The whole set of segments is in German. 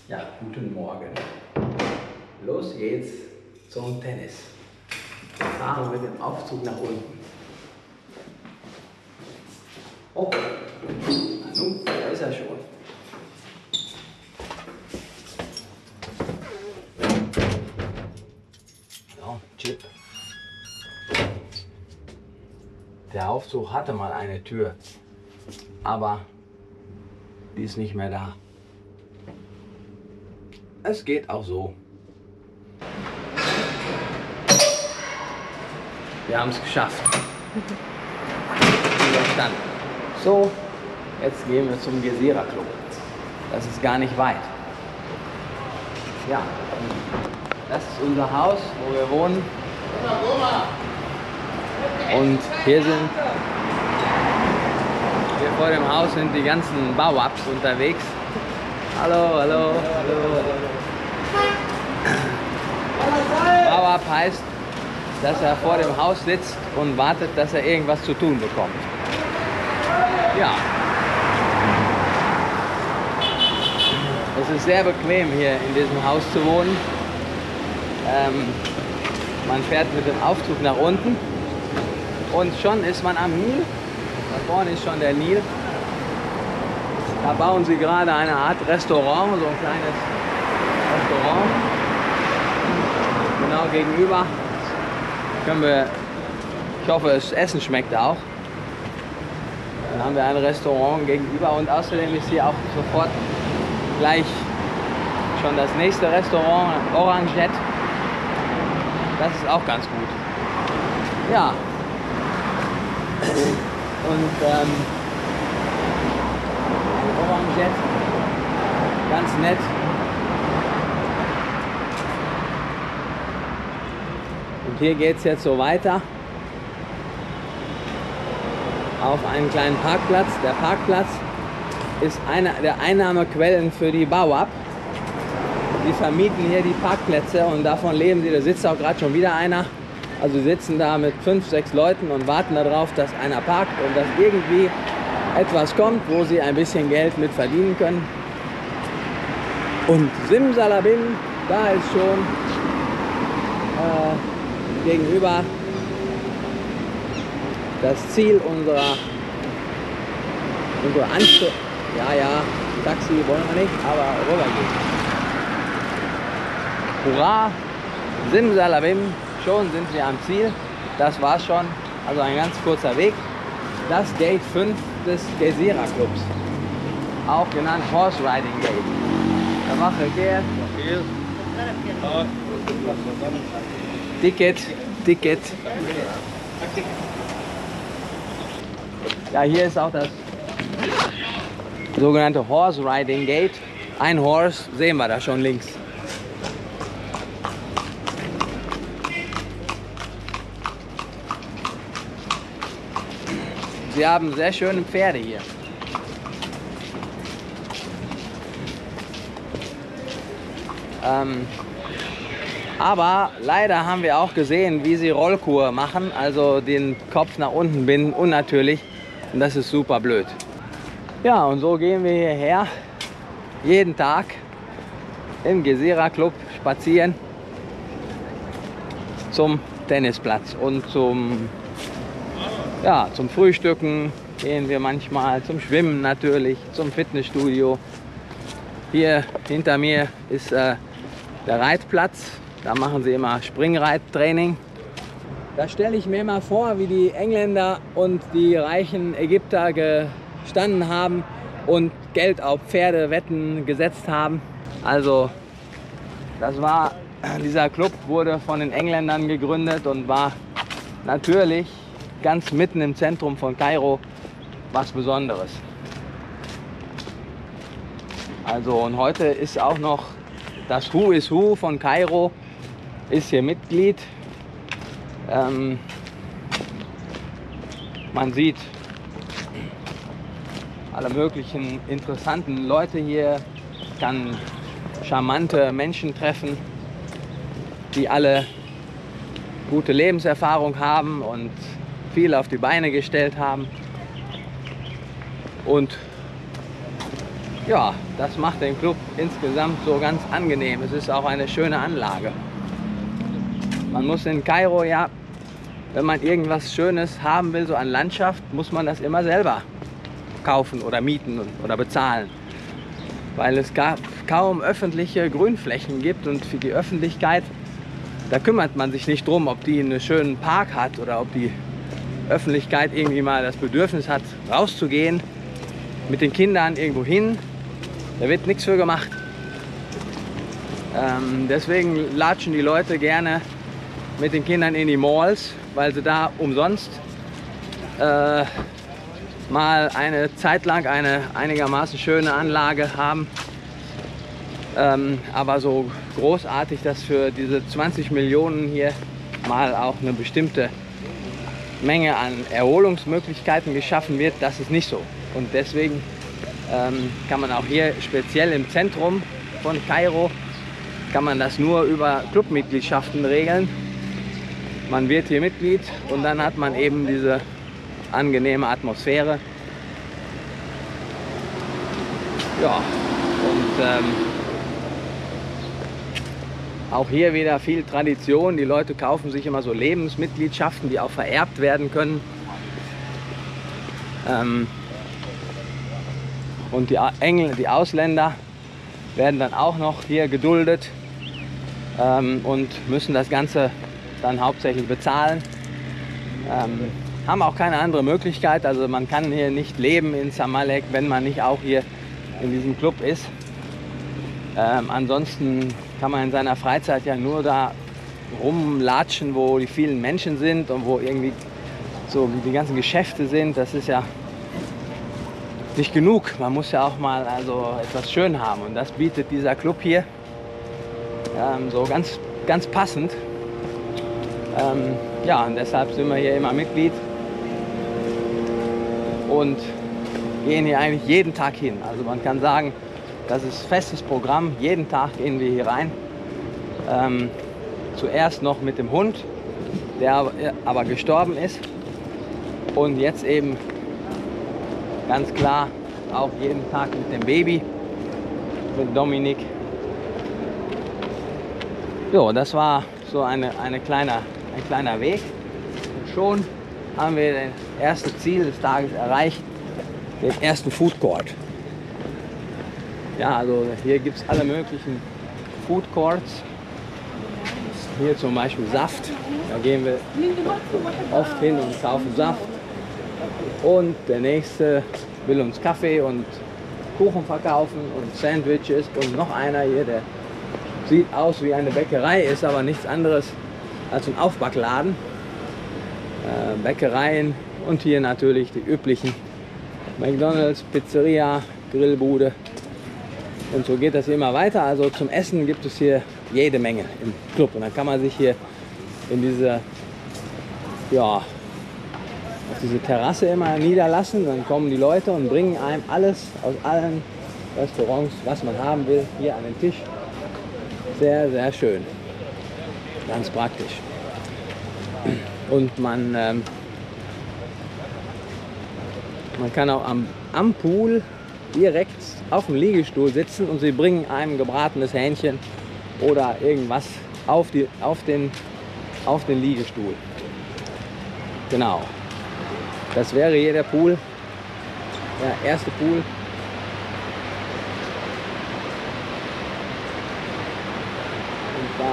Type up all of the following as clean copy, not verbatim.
Ja, guten Morgen. Los geht's zum Tennis. Wir fahren mit dem Aufzug nach unten. Oh, na nun, da ist er schon. So, Chip. Der Aufzug hatte mal eine Tür, aber die ist nicht mehr da. Es geht auch so. Wir haben es geschafft. Überstanden. So, jetzt gehen wir zum Gezira Club. Das ist gar nicht weit. Ja, das ist unser Haus, wo wir wohnen. Und hier vor dem Haus sind die ganzen Bauups unterwegs. Hallo, hallo, hallo. Bauup heißt, dass er vor dem Haus sitzt und wartet, dass er irgendwas zu tun bekommt. Ja. Es ist sehr bequem, hier in diesem Haus zu wohnen. Man fährt mit dem Aufzug nach unten und schon ist man am Nil. Da vorne ist schon der Nil. Da bauen sie gerade eine Art Restaurant, so ein kleines Restaurant. Genau gegenüber können wir, ich hoffe, das Essen schmeckt auch. Dann haben wir ein Restaurant gegenüber und außerdem ist hier auch sofort gleich schon das nächste Restaurant, Oranget. Das ist auch ganz gut. Ja. Und Oranget, ganz nett. Und hier geht es jetzt so weiter auf einen kleinen Parkplatz. Der Parkplatz ist eine der Einnahmequellen für die Bauup. Die vermieten hier die Parkplätze und davon leben sie. Da sitzt auch gerade schon wieder einer. Also sie sitzen da mit 5, 6 Leuten und warten darauf, dass einer parkt und dass irgendwie etwas kommt, wo sie ein bisschen Geld mit verdienen können. Und simsalabim, da ist schon gegenüber das Ziel unserer Anstrengung. Ja, Taxi wollen wir nicht, aber rüber geht. Hurra, simsalabim, schon sind wir am Ziel. Das war's schon, also ein ganz kurzer Weg. Das Gate 5 des Gezira Clubs, auch genannt Horse Riding Gate. Da mache ich Ticket. Ja, hier ist auch das sogenannte Horse Riding Gate. Ein Horse sehen wir da schon links. Sie haben sehr schöne Pferde hier. Aber leider haben wir auch gesehen, wie sie Rollkur machen, also den Kopf nach unten binden, unnatürlich. Und das ist super blöd. Ja, und so gehen wir hierher, jeden Tag im Gezira Club spazieren zum Tennisplatz und zum Frühstücken gehen wir manchmal, zum Schwimmen natürlich, zum Fitnessstudio. Hier hinter mir ist der Reitplatz, da machen sie immer Springreittraining. Da stelle ich mir mal vor, wie die Engländer und die reichen Ägypter gestanden haben und Geld auf Pferdewetten gesetzt haben. Also dieser Club wurde von den Engländern gegründet und war natürlich ganz mitten im Zentrum von Kairo was Besonderes. Also und heute ist auch noch das Who is Who von Kairo ist hier Mitglied. Man sieht alle möglichen interessanten Leute hier, kann charmante Menschen treffen, die alle gute Lebenserfahrung haben und viel auf die Beine gestellt haben. Und Ja, das macht den Club insgesamt so ganz angenehm. Es ist auch eine schöne Anlage. Man muss in Kairo, ja, wenn man irgendwas Schönes haben will, so an Landschaft, muss man das immer selber kaufen oder mieten oder bezahlen. Weil es kaum öffentliche Grünflächen gibt und für die Öffentlichkeit, da kümmert man sich nicht drum, ob die einen schönen Park hat oder ob die Öffentlichkeit irgendwie mal das Bedürfnis hat, rauszugehen, mit den Kindern irgendwo hin. Da wird nichts für gemacht. Deswegen latschen die Leute gerne mit den Kindern in die Malls, weil sie da umsonst mal eine Zeit lang eine einigermaßen schöne Anlage haben. Aber so großartig, dass für diese 20 Millionen hier mal auch eine bestimmte Menge an Erholungsmöglichkeiten geschaffen wird, das ist nicht so. Und deswegen kann man auch hier speziell im Zentrum von Kairo, kann man das nur über Clubmitgliedschaften regeln. Man wird hier Mitglied und dann hat man eben diese angenehme Atmosphäre. Ja, und auch hier wieder viel Tradition. Die Leute kaufen sich immer so Lebensmitgliedschaften, die auch vererbt werden können. Und die Ausländer werden dann auch noch hier geduldet und müssen das Ganze dann hauptsächlich bezahlen. Haben auch keine andere Möglichkeit. Also man kann hier nicht leben in Zamalek, wenn man nicht auch hier in diesem Club ist. Ansonsten kann man in seiner Freizeit ja nur da rumlatschen, wo die vielen Menschen sind und wo irgendwie so die ganzen Geschäfte sind. Das ist ja nicht genug. Man muss ja auch mal also etwas schön haben und das bietet dieser Club hier so ganz passend. Ja, und deshalb sind wir hier immer Mitglied und gehen hier eigentlich jeden Tag hin. Also man kann sagen, das ist festes Programm. Jeden Tag gehen wir hier rein. Zuerst noch mit dem Hund, der aber gestorben ist. Und jetzt eben ganz klar auch jeden Tag mit dem Baby, mit Dominik. Jo, das war so ein kleiner Weg. Und schon haben wir das erste Ziel des Tages erreicht, den ersten Food Court. Ja, also hier gibt es alle möglichen Food Courts. Hier zum Beispiel Saft. Da gehen wir oft hin und kaufen Saft. Und der nächste will uns Kaffee und Kuchen verkaufen und Sandwiches. Und noch einer hier, der sieht aus wie eine Bäckerei, ist aber nichts anderes als ein Aufbackladen. Bäckereien und hier natürlich die üblichen McDonald's, Pizzeria, Grillbude. Und so geht das hier immer weiter. Also zum Essen gibt es hier jede Menge im Club. Und dann kann man sich hier in diese, ja, auf diese Terrasse immer niederlassen. Dann kommen die Leute und bringen einem alles aus allen Restaurants, was man haben will, hier an den Tisch. Sehr, sehr schön. Ganz praktisch. Und man kann auch am Pool direkt auf dem Liegestuhl sitzen und sie bringen einem gebratenes Hähnchen oder irgendwas auf den Liegestuhl. Genau. Das wäre hier der Pool, der erste Pool. Und da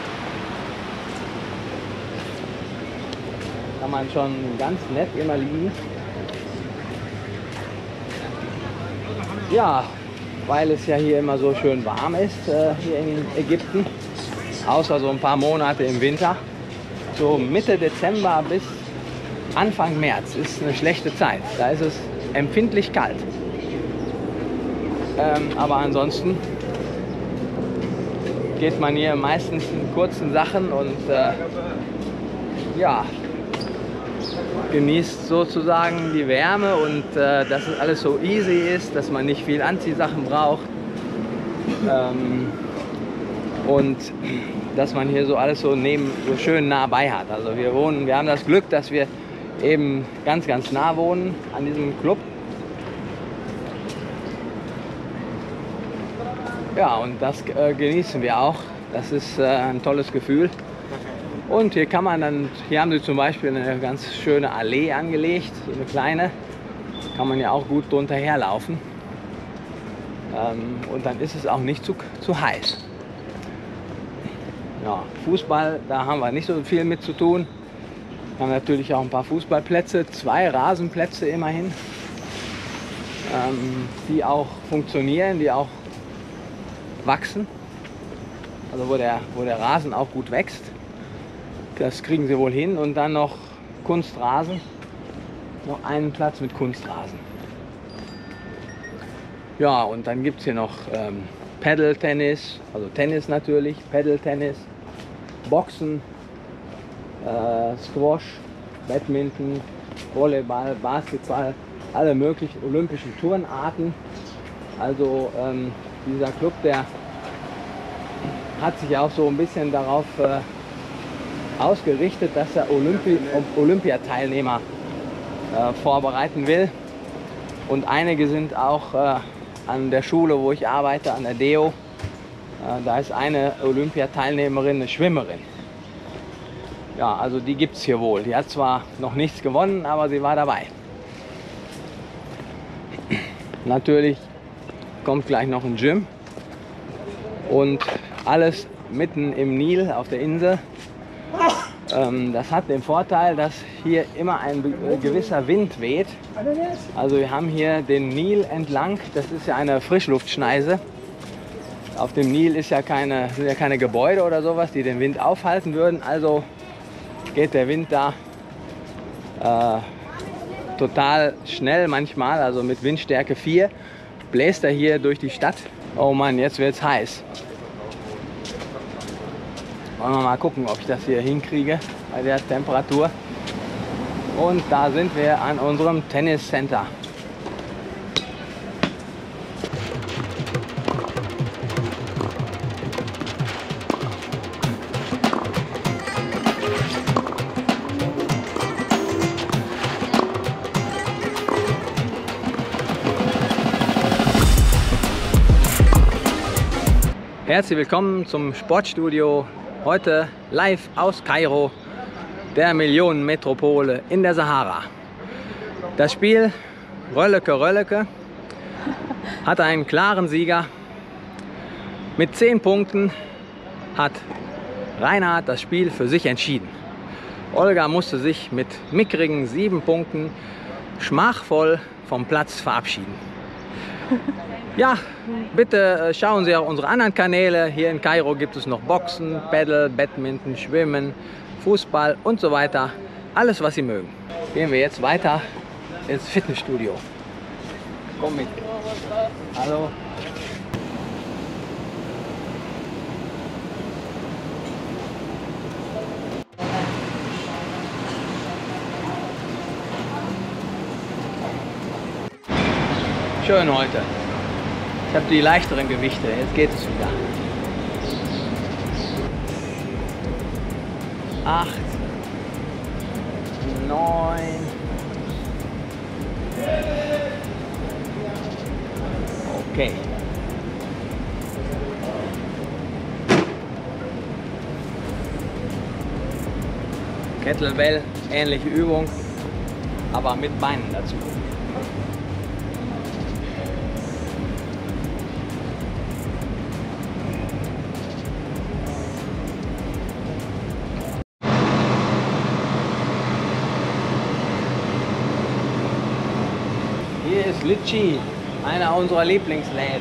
kann man schon ganz nett immer liegen. Ja, weil es ja hier immer so schön warm ist, hier in Ägypten, außer so ein paar Monate im Winter. So Mitte Dezember bis Anfang März ist eine schlechte Zeit. Da ist es empfindlich kalt. Aber ansonsten geht man hier meistens in kurzen Sachen und ja, genießt sozusagen die Wärme und dass es alles so easy ist, dass man nicht viel Anziehsachen braucht und dass man hier so alles so schön nah bei hat. Also wir haben das Glück, dass wir eben ganz nah wohnen an diesem Club Ja, und das genießen wir auch. Das ist ein tolles Gefühl. Und hier kann man dann, hier haben sie zum Beispiel eine ganz schöne Allee angelegt, so eine kleine. Kann man ja auch gut drunter herlaufen. Und dann ist es auch nicht zu heiß. Ja, Fußball, da haben wir nicht so viel mit zu tun. Wir haben natürlich auch ein paar Fußballplätze, 2 Rasenplätze immerhin, die auch funktionieren, die auch wachsen. Also wo der Rasen auch gut wächst. Das kriegen sie wohl hin. Und dann noch Kunstrasen. Noch einen Platz mit Kunstrasen. Ja, und dann gibt es hier noch Paddle-Tennis, also Tennis natürlich, Paddle-Tennis, Boxen, Squash, Badminton, Volleyball, Basketball, alle möglichen olympischen Turnarten. Also dieser Club, der hat sich auch so ein bisschen darauf ausgerichtet, dass er Olympiateilnehmer vorbereiten will. Und einige sind auch an der Schule, wo ich arbeite, an der DEO. Da ist eine Olympiateilnehmerin, eine Schwimmerin. Ja, also die gibt es hier wohl. Die hat zwar noch nichts gewonnen, aber sie war dabei. Natürlich kommt gleich noch ein Gym. Und alles mitten im Nil auf der Insel. Das hat den Vorteil, dass hier immer ein gewisser Wind weht. Also wir haben hier den Nil entlang, das ist ja eine Frischluftschneise. Auf dem Nil sind ja keine Gebäude oder sowas, die den Wind aufhalten würden. Also geht der Wind da total schnell manchmal, also mit Windstärke 4, bläst er hier durch die Stadt. Oh Mann, jetzt wird es heiß. Wollen wir mal gucken, ob ich das hier hinkriege bei der Temperatur. Und da sind wir an unserem Tenniscenter. Herzlich willkommen zum Sportstudio. Heute live aus Kairo, der Millionenmetropole in der Sahara. Das Spiel Rölleke Rölleke hat einen klaren Sieger. Mit 10 Punkten hat Reinhard das Spiel für sich entschieden. Olga musste sich mit mickrigen 7 Punkten schmachvoll vom Platz verabschieden. Ja, bitte schauen Sie auch unsere anderen Kanäle. Hier in Kairo gibt es noch Boxen, Paddle, Badminton, Schwimmen, Fußball und so weiter. Alles, was Sie mögen. Gehen wir jetzt weiter ins Fitnessstudio. Komm mit. Hallo. Schön heute. Ich habe die leichteren Gewichte, jetzt geht es wieder. 8, 9, okay. Kettlebell, ähnliche Übung, aber mit Beinen dazu. Hier ist Litchi, einer unserer Lieblingsläden.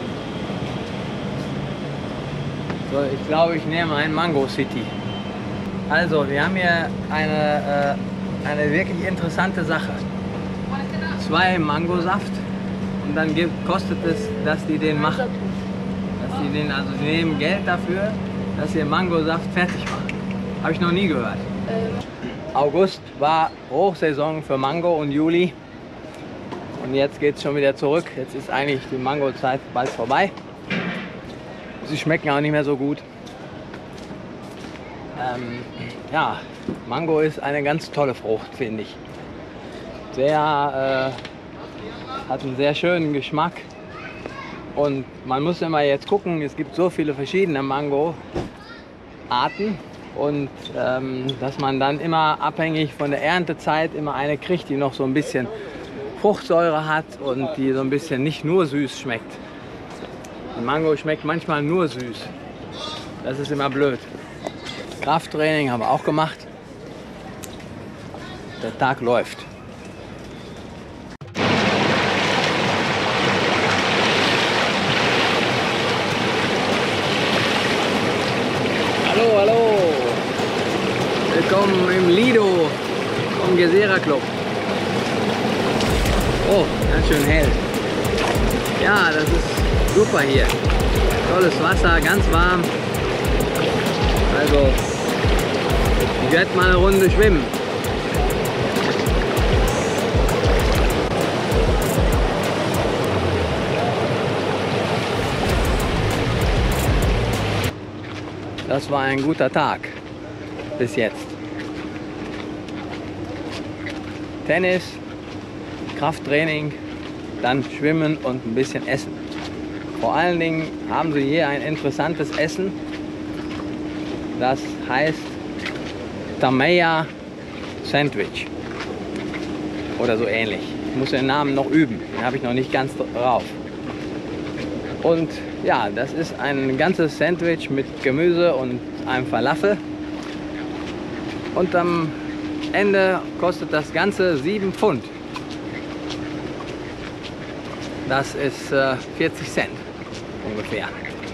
So, ich glaube, ich nehme ein Mango City. Also, wir haben hier eine wirklich interessante Sache. 2 Mangosaft und dann kostet es, dass die den machen. Also sie nehmen Geld dafür, dass sie Mangosaft fertig machen. Habe ich noch nie gehört. August war Hochsaison für Mango und Juli. Und jetzt geht es schon wieder zurück. Jetzt ist eigentlich die Mangozeit bald vorbei. Sie schmecken auch nicht mehr so gut. Ja, Mango ist eine ganz tolle Frucht, finde ich. Hat einen sehr schönen Geschmack. Und man muss immer jetzt gucken, es gibt so viele verschiedene Mango-Arten und dass man dann immer abhängig von der Erntezeit immer eine kriegt, die noch so ein bisschen Fruchtsäure hat und die so ein bisschen nicht nur süß schmeckt. Die Mango schmeckt manchmal nur süß. Das ist immer blöd. Krafttraining haben wir auch gemacht. Der Tag läuft. Hallo, hallo! Willkommen im Lido vom Gezera Club. Oh, ganz schön hell. Ja, das ist super hier. Tolles Wasser, ganz warm. Also, ich werde mal eine Runde schwimmen. Das war ein guter Tag bis jetzt. Tennis, Krafttraining, dann Schwimmen und ein bisschen Essen. Vor allen Dingen haben sie hier ein interessantes Essen. Das heißt Tameya Sandwich oder so ähnlich. Ich muss den Namen noch üben, den habe ich noch nicht ganz drauf. Und ja, das ist ein ganzes Sandwich mit Gemüse und einem Falafel. Und am Ende kostet das Ganze 7 Pfund. Das ist 40 Cent ungefähr.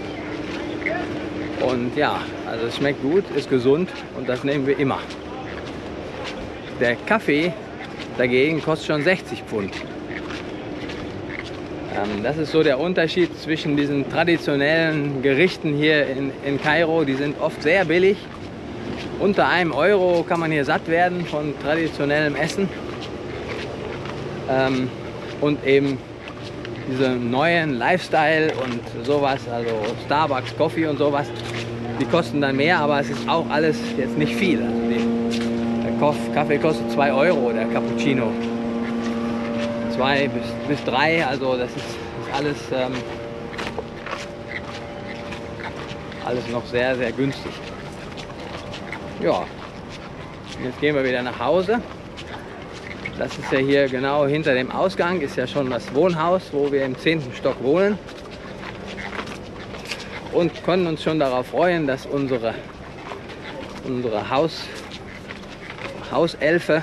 Und ja, also es schmeckt gut, ist gesund und das nehmen wir immer. Der Kaffee dagegen kostet schon 60 Pfund. Das ist so der Unterschied zwischen diesen traditionellen Gerichten hier in Kairo. Die sind oft sehr billig. Unter einem Euro kann man hier satt werden von traditionellem Essen. Und eben diese neuen Lifestyle und sowas, also Starbucks, Coffee und sowas, die kosten dann mehr, aber es ist auch alles jetzt nicht viel. Also der Kaffee kostet 2 Euro, der Cappuccino. 2 bis 3, also das ist alles, alles noch sehr, sehr günstig. Ja, jetzt gehen wir wieder nach Hause. Das ist ja hier genau hinter dem Ausgang, ist ja schon das Wohnhaus, wo wir im 10. Stock wohnen. Und können uns schon darauf freuen, dass unsere Hauselfe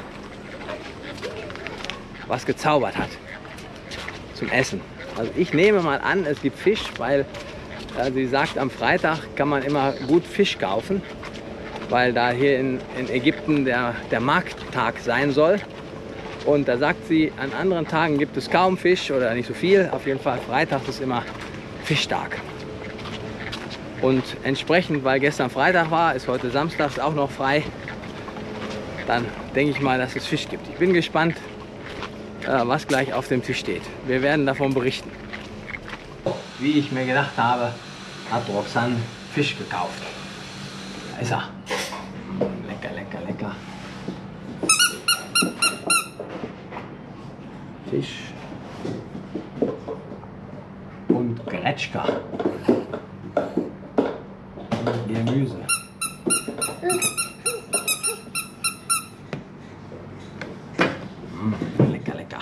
was gezaubert hat zum Essen. Also ich nehme mal an, es gibt Fisch, weil sie sagt, am Freitag kann man immer gut Fisch kaufen, weil da hier in Ägypten der Markttag sein soll. Und da sagt sie, an anderen Tagen gibt es kaum Fisch oder nicht so viel. Auf jeden Fall Freitag ist immer Fischtag. Und entsprechend, weil gestern Freitag war, ist heute Samstag auch noch frei. Dann denke ich mal, dass es Fisch gibt. Ich bin gespannt, was gleich auf dem Tisch steht. Wir werden davon berichten. Wie ich mir gedacht habe, hat Roxanne Fisch gekauft. Da ist er. Lecker, lecker, lecker. Fisch und Gretschka. Gemüse. Lecker, lecker.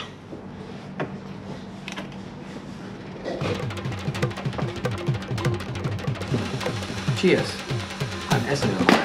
Cheers. Ein Essen gemacht.